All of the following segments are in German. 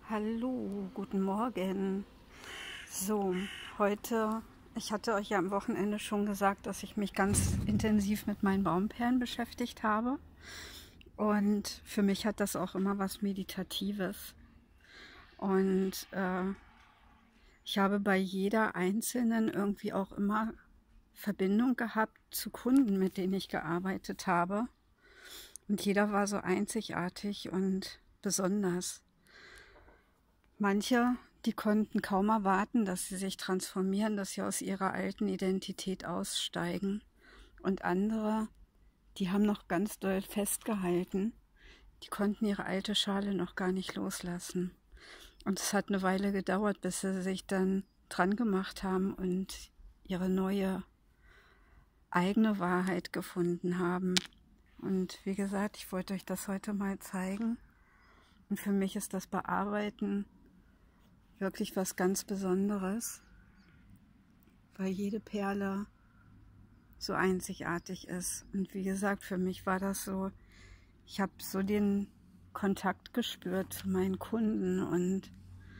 Hallo, guten Morgen. So, heute, ich hatte euch ja am Wochenende schon gesagt, dass ich mich ganz intensiv mit meinen Baumperlen beschäftigt habe. Und für mich hat das auch immer was Meditatives. Und ich habe bei jeder einzelnen irgendwie auch immer Verbindung gehabt zu Kunden, mit denen ich gearbeitet habe. Und jeder war so einzigartig und besonders. Manche, die konnten kaum erwarten, dass sie sich transformieren, dass sie aus ihrer alten Identität aussteigen. Und andere, die haben noch ganz doll festgehalten. Die konnten ihre alte Schale noch gar nicht loslassen. Und es hat eine Weile gedauert, bis sie sich dann dran gemacht haben und ihre neue eigene Wahrheit gefunden haben. Und wie gesagt, ich wollte euch das heute mal zeigen. Und für mich ist das Bearbeiten wirklich was ganz Besonderes, weil jede Perle so einzigartig ist. Und wie gesagt, für mich war das so, ich habe so den Kontakt gespürt zu meinen Kunden und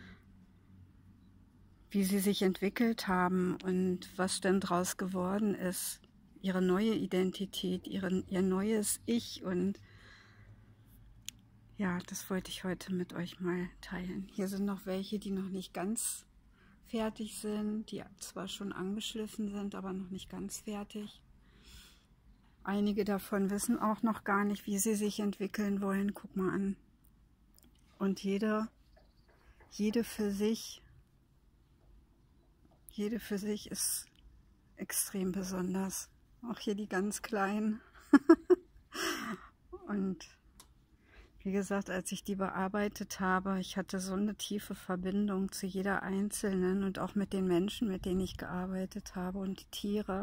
wie sie sich entwickelt haben und was denn draus geworden ist. Ihre neue Identität, ihr neues Ich. Und ja, das wollte ich heute mit euch mal teilen. Hier sind noch welche, die noch nicht ganz fertig sind, die zwar schon angeschliffen sind, aber noch nicht ganz fertig. Einige davon wissen auch noch gar nicht, wie sie sich entwickeln wollen. Guck mal an. Und jede für sich ist extrem besonders. Auch hier die ganz kleinen. Und wie gesagt, als ich die bearbeitet habe, ich hatte so eine tiefe Verbindung zu jeder Einzelnen und auch mit den Menschen, mit denen ich gearbeitet habe und die Tiere.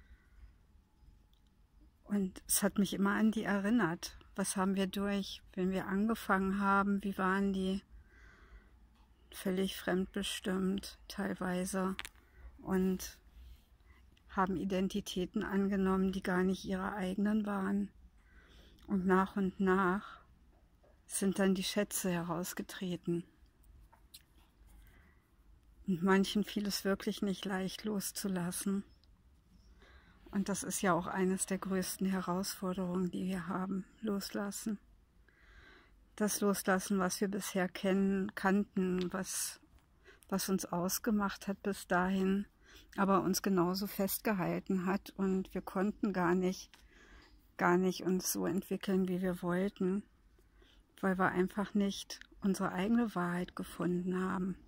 Und es hat mich immer an die erinnert. Was haben wir durch, wenn wir angefangen haben? Wie waren die? Völlig fremdbestimmt teilweise und haben Identitäten angenommen, die gar nicht ihre eigenen waren. Und nach sind dann die Schätze herausgetreten. Und manchen fiel es wirklich nicht leicht loszulassen. Und das ist ja auch eines der größten Herausforderungen, die wir haben, loslassen. Das Loslassen, was wir bisher kannten, was uns ausgemacht hat bis dahin, aber uns genauso festgehalten hat. Und wir konnten gar nicht uns so entwickeln, wie wir wollten, weil wir einfach nicht unsere eigene Wahrheit gefunden haben.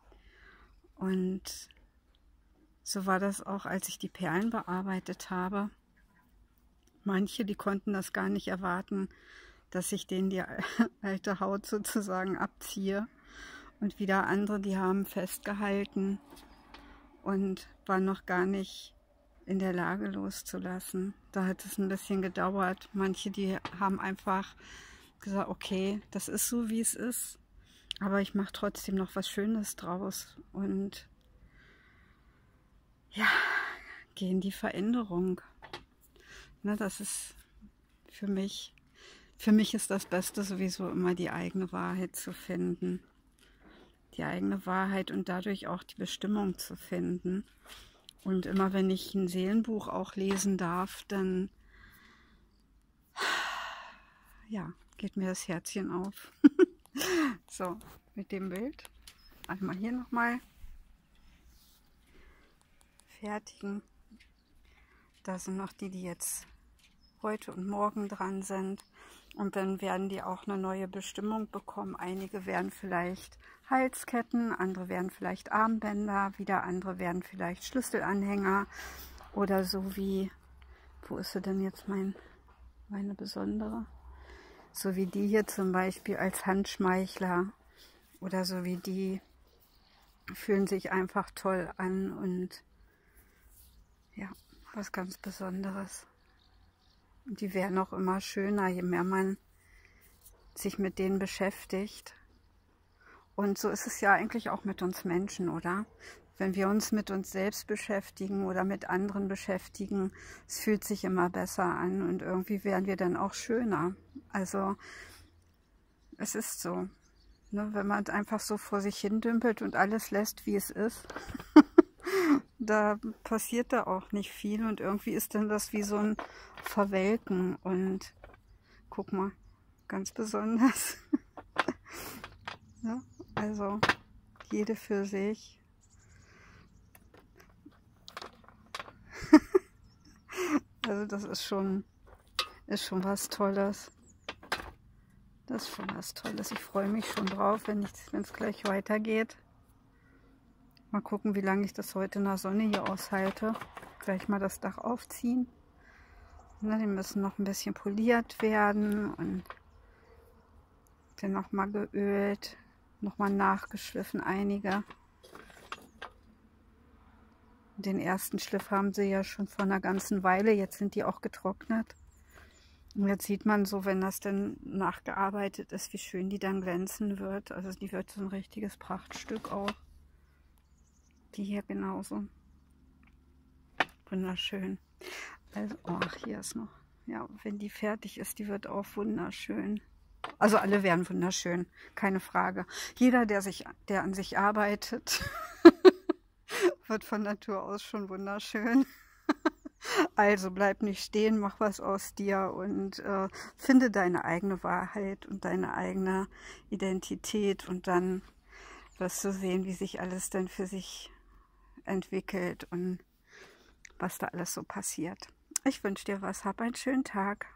Und so war das auch, als ich die Perlen bearbeitet habe. Manche, die konnten das gar nicht erwarten, dass ich denen die alte Haut sozusagen abziehe. Und wieder andere, die haben festgehalten und waren noch gar nicht in der Lage loszulassen. Da hat es ein bisschen gedauert. Manche, die haben einfach gesagt, okay, das ist so, wie es ist, aber ich mache trotzdem noch was Schönes draus und ja, gehe in die Veränderung. Ne, das ist für mich ist das Beste sowieso immer die eigene Wahrheit zu finden. Die eigene Wahrheit und dadurch auch die Bestimmung zu finden. Und immer wenn ich ein Seelenbuch auch lesen darf, dann ja, geht mir das Herzchen auf. So, mit dem Bild. Einmal hier nochmal fertigen. Da sind noch die jetzt heute und morgen dran sind. Und dann werden die auch eine neue Bestimmung bekommen. Einige werden vielleicht Halsketten, andere werden vielleicht Armbänder, wieder andere werden vielleicht Schlüsselanhänger oder so wie, wo ist sie denn jetzt meine besondere? So wie die hier zum Beispiel als Handschmeichler oder so wie die fühlen sich einfach toll an und ja, was ganz Besonderes. Und die werden auch immer schöner, je mehr man sich mit denen beschäftigt. Und so ist es ja eigentlich auch mit uns Menschen, oder? Wenn wir uns mit uns selbst beschäftigen oder mit anderen beschäftigen, es fühlt sich immer besser an und irgendwie werden wir dann auch schöner. Also es ist so. Ne, wenn man einfach so vor sich hin dümpelt und alles lässt, wie es ist, da passiert da auch nicht viel und irgendwie ist dann das wie so ein Verwelken und guck mal, ganz besonders. Ja, also jede für sich. Also das ist schon was Tolles. Das ist schon was Tolles. Ich freue mich schon drauf, wenn es gleich weitergeht. Mal gucken, wie lange ich das heute in der Sonne hier aushalte. Gleich mal das Dach aufziehen. Na, die müssen noch ein bisschen poliert werden und dann nochmal geölt, nochmal nachgeschliffen, einige. Den ersten Schliff haben sie ja schon vor einer ganzen Weile, jetzt sind die auch getrocknet. Und jetzt sieht man so, wenn das dann nachgearbeitet ist, wie schön die dann glänzen wird. Also die wird so ein richtiges Prachtstück auch. Die hier genauso. Wunderschön. Also, ach, hier ist noch. Ja, wenn die fertig ist, die wird auch wunderschön. Also alle werden wunderschön, keine Frage. Jeder, der an sich arbeitet, wird von Natur aus schon wunderschön. Also bleib nicht stehen, mach was aus dir und finde deine eigene Wahrheit und deine eigene Identität und dann wirst du sehen, wie sich alles dann für sich entwickelt und was da alles so passiert. Ich wünsche dir was, hab einen schönen Tag.